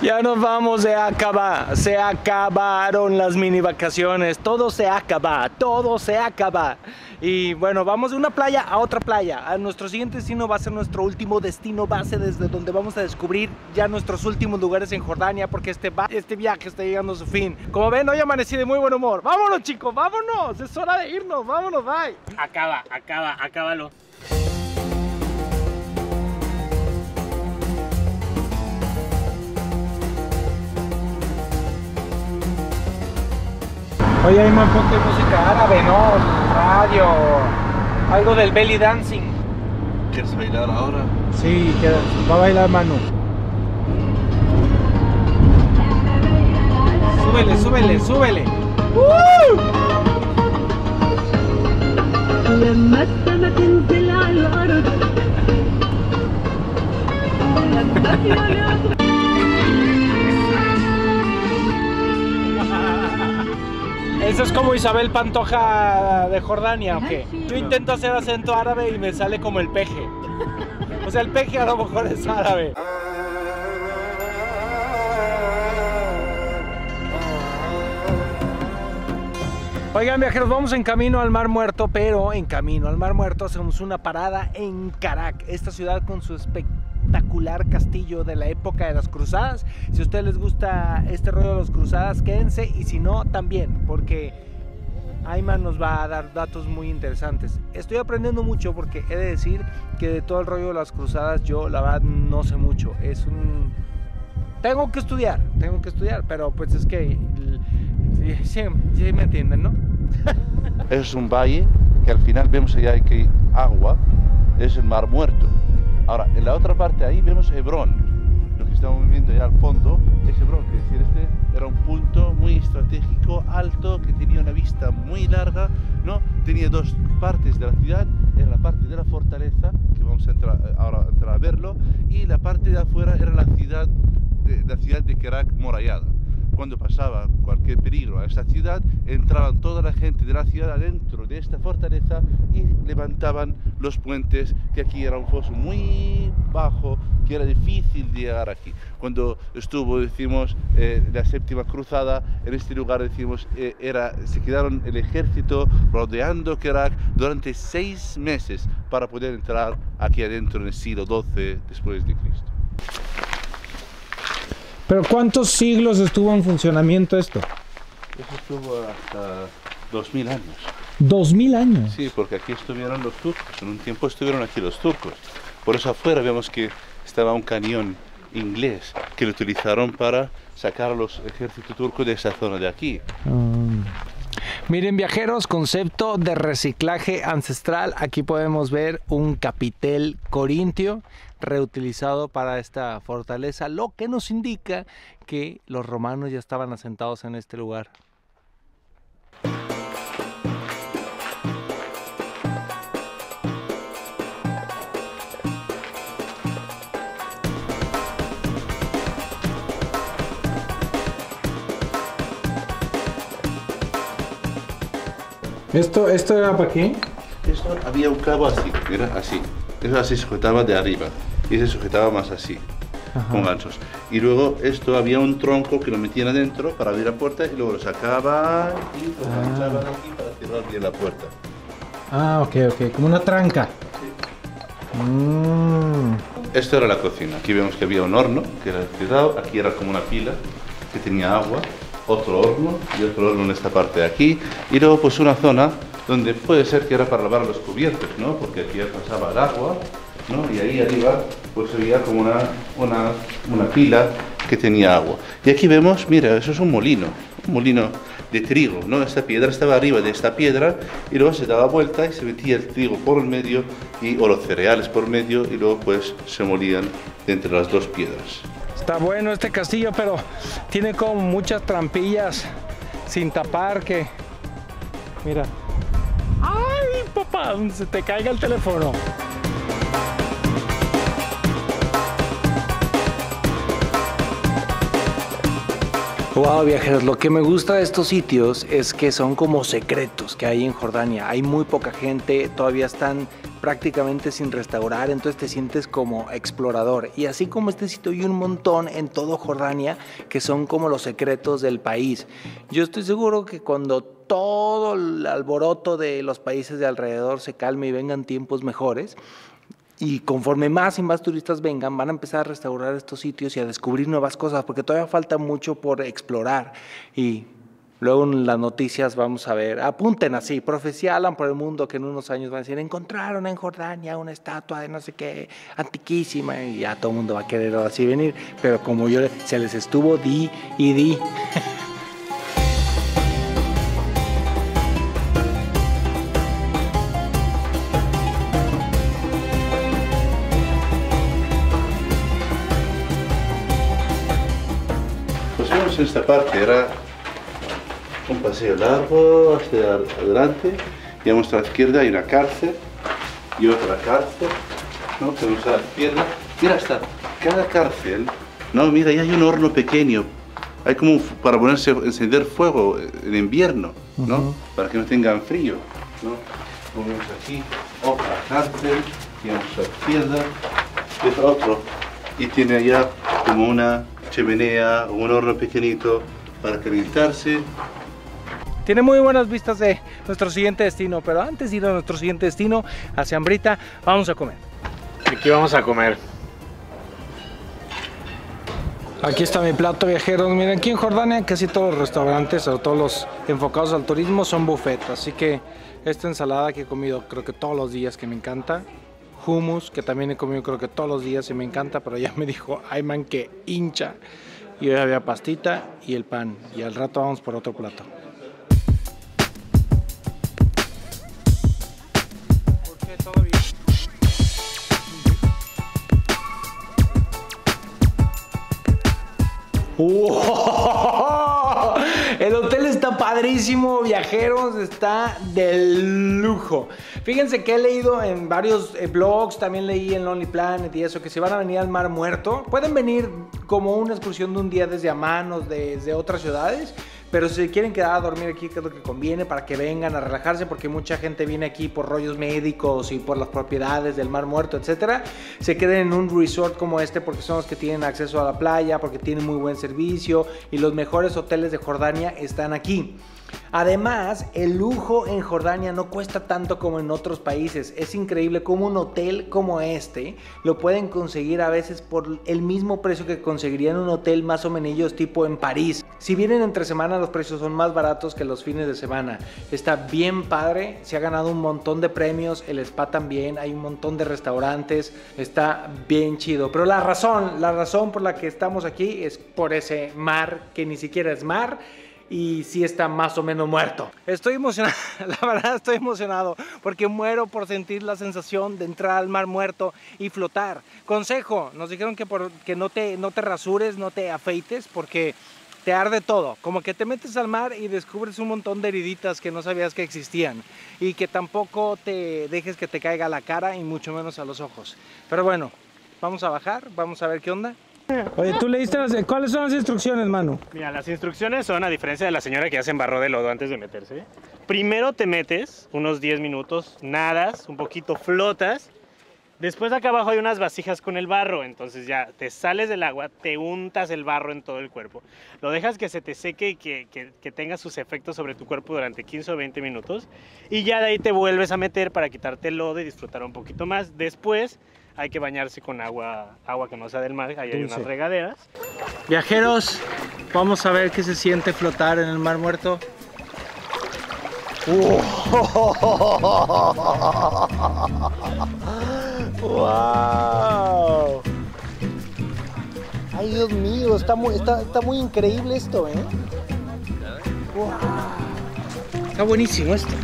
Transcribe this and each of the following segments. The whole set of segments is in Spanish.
Ya nos vamos, se acabaron las mini vacaciones, todo se acaba. Y bueno, vamos de una playa a otra playa. Nuestro siguiente destino va a ser nuestro último destino base, desde donde vamos a descubrir ya nuestros últimos lugares en Jordania, porque este viaje está llegando a su fin. Como ven, hoy amanecí de muy buen humor. Vámonos, chicos, vámonos, es hora de irnos, vámonos, bye. Acábalo. Oye, Ayman, ponte música árabe, ¿no? Radio, algo del belly dancing. ¿Quieres bailar ahora? Sí, va a bailar Manu. Súbele. لما السما تنزل على الأرض Eso es como Isabel Pantoja de Jordania, ¿o qué? Yo intento hacer acento árabe y me sale como el peje. O sea, el peje a lo mejor es árabe. Oigan, viajeros, vamos en camino al Mar Muerto, pero en camino al Mar Muerto hacemos una parada en Karak, esta ciudad con su espectacular castillo de la época de las cruzadas. Si a ustedes les gusta este rollo de las cruzadas, quédense, y si no, también, porque Ayman nos va a dar datos muy interesantes. Estoy aprendiendo mucho porque he de decir que de todo el rollo de las cruzadas yo la verdad no sé mucho. Tengo que estudiar, pero pues es que sí me entienden, ¿no? Es un valle que al final vemos allá que hay agua, es el Mar Muerto. Ahora, en la otra parte ahí vemos Hebrón. Lo que estamos viendo allá al fondo es Hebrón, que decir, este era un punto muy estratégico, alto, que tenía una vista muy larga, ¿no? Tenía dos partes de la ciudad, era la parte de la fortaleza, que vamos a entrar a verlo, y la parte de afuera era la ciudad de Karak murallada. Cuando pasaba cualquier peligro a esta ciudad, entraban toda la gente de la ciudad adentro de esta fortaleza y levantaban los puentes, que aquí era un foso muy bajo, que era difícil llegar aquí. Cuando estuvo, decimos, la séptima cruzada, en este lugar, decimos, se quedaron el ejército rodeando Karak durante 6 meses para poder entrar aquí adentro en el siglo XII después de Cristo. ¿Pero cuántos siglos estuvo en funcionamiento esto? Eso estuvo hasta 2000 años. ¿2000 años? Sí, porque aquí estuvieron los turcos, en un tiempo estuvieron aquí los turcos. Por eso afuera vemos que estaba un cañón inglés que lo utilizaron para sacar a los ejércitos turcos de esa zona de aquí. Miren, viajeros, concepto de reciclaje ancestral. Aquí podemos ver un capitel corintio reutilizado para esta fortaleza, lo que nos indica que los romanos ya estaban asentados en este lugar. ¿Esto era para qué? Esto había un cabo así, era así. Eso así sujetaba de arriba y se sujetaba más así, con ganchos. Y luego esto había un tronco que lo metían adentro para abrir la puerta y luego lo sacaban y lo enganchaban aquí para cerrar bien la puerta. Ah, ok, como una tranca. Sí. Esto era la cocina. Aquí vemos que había un horno que era cerrado, aquí era como una pila que tenía agua, otro horno y otro horno en esta parte de aquí, y luego pues una zona donde puede ser que era para lavar los cubiertos, ¿no? Porque aquí ya pasaba el agua, ¿no? Y ahí arriba pues había como una pila que tenía agua. Y aquí vemos, mira, eso es un molino de trigo, ¿no? Esta piedra estaba arriba de esta piedra y luego se daba vuelta y se metía el trigo por el medio o los cereales por medio y luego pues se molían de entre las dos piedras. Está bueno este castillo, pero tiene como muchas trampillas sin tapar que... Mira. ¡Ay, papá! Donde se te caiga el teléfono. Wow, viajeros, lo que me gusta de estos sitios es que son como secretos que hay en Jordania. Hay muy poca gente, todavía están prácticamente sin restaurar, entonces te sientes como explorador. Y así como este sitio hay un montón en todo Jordania que son como los secretos del país. Yo estoy seguro que cuando todo el alboroto de los países de alrededor se calme y vengan tiempos mejores, y conforme más y más turistas vengan, van a empezar a restaurar estos sitios y a descubrir nuevas cosas, porque todavía falta mucho por explorar. Y luego en las noticias vamos a ver, apunten así, profecía hablan por el mundo que en unos años van a decir, encontraron en Jordania una estatua de no sé qué, antiquísima, y ya todo el mundo va a querer así venir, pero como yo, se les estuvo di y di. En esta parte era un paseo largo hacia adelante y a nuestra izquierda hay una cárcel y otra cárcel, ¿no? Tenemos a la izquierda, mira hasta cada cárcel, no, mira, ahí hay un horno pequeño, hay como para ponerse, encender fuego en invierno, ¿no? Para que no tengan frío, ¿no? Ponemos aquí otra cárcel y a nuestra izquierda es otro y tiene allá como una chimenea, un horno pequeñito para calentarse. Tiene muy buenas vistas de nuestro siguiente destino, pero antes de ir a nuestro siguiente destino, hacia Ambrita, vamos a comer. Aquí vamos a comer. Aquí está mi plato, viajeros. Miren, aquí en Jordania casi todos los restaurantes o todos los enfocados al turismo son buffet, así que esta ensalada que he comido creo que todos los días, que me encanta. Hummus, que también he comido creo que todos los días y me encanta, pero ya me dijo Ayman que hincha. Y hoy había pastita y el pan, y al rato vamos por otro plato. ¿Por qué? ¿Todo bien? ¡Wow! El hotel está padrísimo, viajeros, está de lujo. Fíjense que he leído en varios blogs, también leí en Lonely Planet y eso, que si van a venir al Mar Muerto, pueden venir como una excursión de un día desde Amán o desde otras ciudades, pero si quieren quedar a dormir aquí, que es lo que conviene para que vengan a relajarse, porque mucha gente viene aquí por rollos médicos y por las propiedades del Mar Muerto, etcétera, se queden en un resort como este porque son los que tienen acceso a la playa, porque tienen muy buen servicio y los mejores hoteles de Jordania están aquí. Además, el lujo en Jordania no cuesta tanto como en otros países. Es increíble cómo un hotel como este lo pueden conseguir a veces por el mismo precio que conseguirían un hotel más o menos tipo en París. Si vienen entre semana, los precios son más baratos que los fines de semana. Está bien padre, se ha ganado un montón de premios, el spa también, hay un montón de restaurantes, está bien chido. Pero la razón por la que estamos aquí es por ese mar que ni siquiera es mar. Y sí está más o menos muerto. Estoy emocionado, la verdad estoy emocionado porque muero por sentir la sensación de entrar al Mar Muerto y flotar. Consejo, nos dijeron que no te rasures, no te afeites porque te arde todo. Como que te metes al mar y descubres un montón de heriditas que no sabías que existían. Y que tampoco te dejes que te caiga a la cara y mucho menos a los ojos. Pero bueno, vamos a bajar, vamos a ver qué onda. Oye, ¿tú leíste cuáles son las instrucciones, Manu? Mira, las instrucciones son, a diferencia de la señora que ya se embarró de lodo antes de meterse. Primero te metes unos 10 minutos, nadas, un poquito flotas. Después acá abajo hay unas vasijas con el barro, entonces ya te sales del agua, te untas el barro en todo el cuerpo. Lo dejas que se te seque y que tenga sus efectos sobre tu cuerpo durante 15 o 20 minutos. Y ya de ahí te vuelves a meter para quitarte el lodo y disfrutar un poquito más. Después hay que bañarse con agua que no sea del mar, ahí hay unas regaderas. Viajeros, vamos a ver qué se siente flotar en el Mar Muerto. ¡Wow! Ay, Dios mío, está muy increíble esto, ¿eh? ¡Wow! Está buenísimo esto.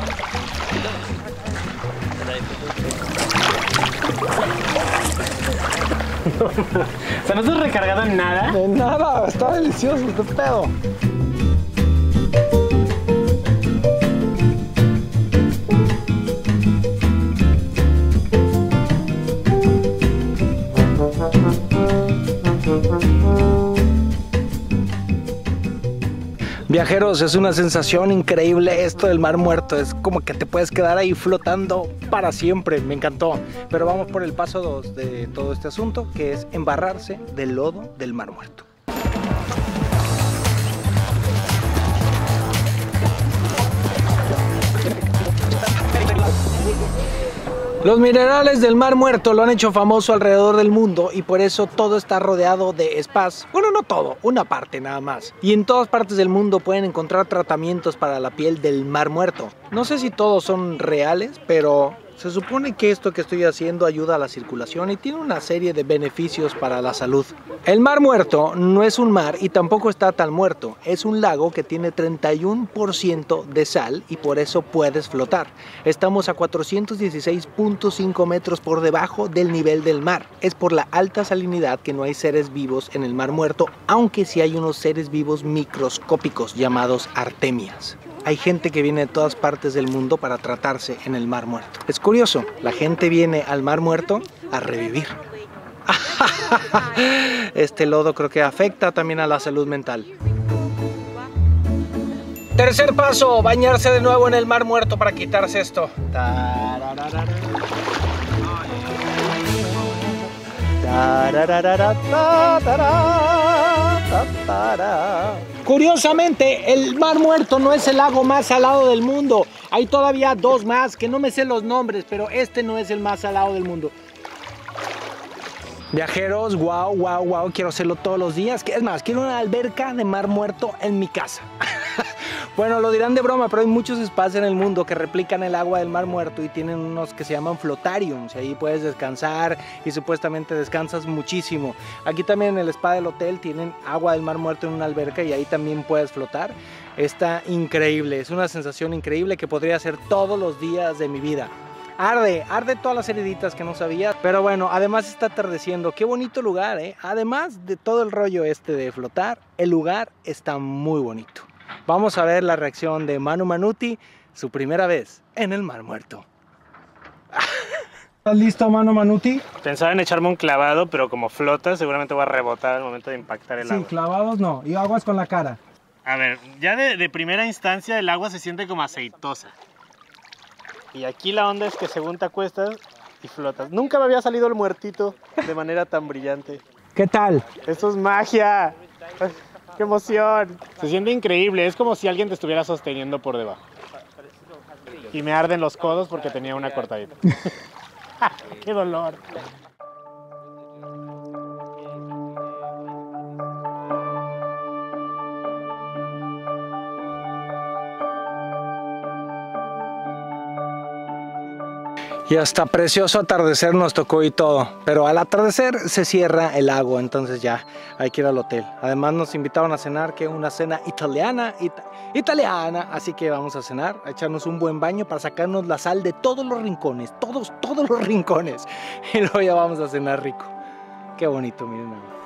O sea, no estás recargado en nada. De nada, está delicioso este pedo. Viajeros, es una sensación increíble esto del Mar Muerto. Es como que te puedes quedar ahí flotando para siempre. Me encantó. Pero vamos por el paso 2 de todo este asunto, que es embarrarse del lodo del Mar Muerto. Los minerales del Mar Muerto lo han hecho famoso alrededor del mundo y por eso todo está rodeado de spas. Bueno, no todo, una parte nada más. Y en todas partes del mundo pueden encontrar tratamientos para la piel del Mar Muerto. No sé si todos son reales, pero se supone que esto que estoy haciendo ayuda a la circulación y tiene una serie de beneficios para la salud. El Mar Muerto no es un mar y tampoco está tan muerto. Es un lago que tiene 31% de sal y por eso puedes flotar. Estamos a 416.5 metros por debajo del nivel del mar. Es por la alta salinidad que no hay seres vivos en el Mar Muerto, aunque sí hay unos seres vivos microscópicos llamados artemias. Hay gente que viene de todas partes del mundo para tratarse en el Mar Muerto. Es curioso, la gente viene al Mar Muerto a revivir. Este lodo creo que afecta también a la salud mental. Tercer paso, bañarse de nuevo en el Mar Muerto para quitarse esto. Curiosamente, el Mar Muerto no es el lago más salado del mundo. Hay todavía dos más que no me sé los nombres, pero este no es el más salado del mundo. Viajeros, wow, quiero hacerlo todos los días. Es más, quiero una alberca de Mar Muerto en mi casa. Bueno, lo dirán de broma, pero hay muchos spas en el mundo que replican el agua del Mar Muerto y tienen unos que se llaman flotariums. Y ahí puedes descansar y supuestamente descansas muchísimo. Aquí también en el spa del hotel tienen agua del Mar Muerto en una alberca y ahí también puedes flotar. Está increíble, es una sensación increíble que podría hacer todos los días de mi vida. Arde todas las heriditas que no sabía, pero bueno, además está atardeciendo. Qué bonito lugar, ¿eh? Además de todo el rollo este de flotar, el lugar está muy bonito. Vamos a ver la reacción de Manu Manuti, su primera vez en el Mar Muerto. ¿Estás listo, Manu Manuti? Pensaba en echarme un clavado, pero como flota, seguramente voy a rebotar al momento de impactar el agua. Sí, clavados no, y aguas con la cara. A ver, ya de primera instancia el agua se siente como aceitosa. Y aquí la onda es que según te acuestas y flotas. Nunca me había salido el muertito de manera tan brillante. ¿Qué tal? ¡Esto es magia! ¡Qué emoción! Se siente increíble, es como si alguien te estuviera sosteniendo por debajo. Y me arden los codos porque tenía una cortadita. ¡Qué dolor! Y hasta precioso atardecer nos tocó y todo, pero al atardecer se cierra el agua, entonces ya hay que ir al hotel. Además nos invitaron a cenar, que es una cena italiana, así que vamos a cenar, a echarnos un buen baño para sacarnos la sal de todos los rincones, todos los rincones, y luego ya vamos a cenar rico. Qué bonito, miren.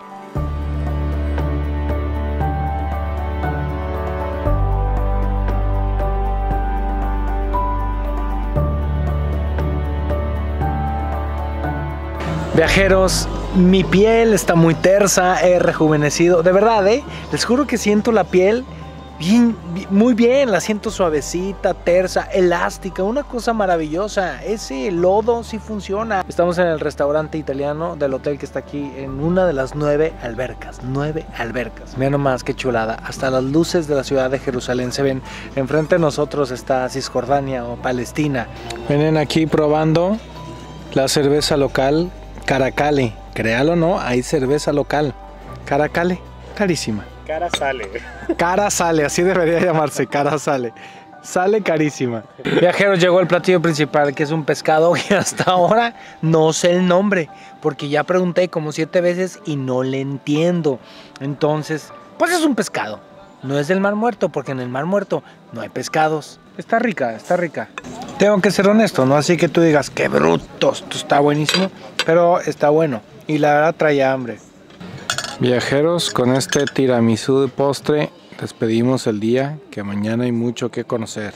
Viajeros, mi piel está muy tersa, he rejuvenecido, de verdad, les juro que siento la piel muy bien, la siento suavecita, tersa, elástica, una cosa maravillosa. Ese lodo sí funciona. Estamos en el restaurante italiano del hotel que está aquí en una de las 9 albercas. 9 albercas. Miren nomás qué chulada. Hasta las luces de la ciudad de Jerusalén se ven. Enfrente de nosotros está Cisjordania o Palestina. Vienen aquí probando la cerveza local Caracale. Créalo o no, hay cerveza local. Caracale, carísima. Cara sale. Cara sale, así debería llamarse, cara sale. Sale carísima. Viajeros, llegó el platillo principal, que es un pescado que hasta ahora no sé el nombre, porque ya pregunté como 7 veces y no le entiendo. Entonces, pues es un pescado. No es del Mar Muerto, porque en el Mar Muerto no hay pescados. Está rica, está rica. Tengo que ser honesto, no así que tú digas, qué bruto, esto está buenísimo, pero está bueno y la verdad trae hambre. Viajeros, con este tiramisú de postre despedimos el día, que mañana hay mucho que conocer.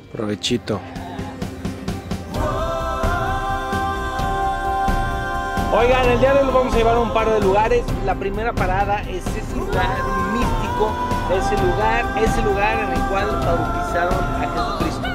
Provechito. Oigan, el día de hoy los vamos a llevar a un par de lugares. La primera parada es ese lugar místico, ese lugar en el cual bautizaron a Jesucristo.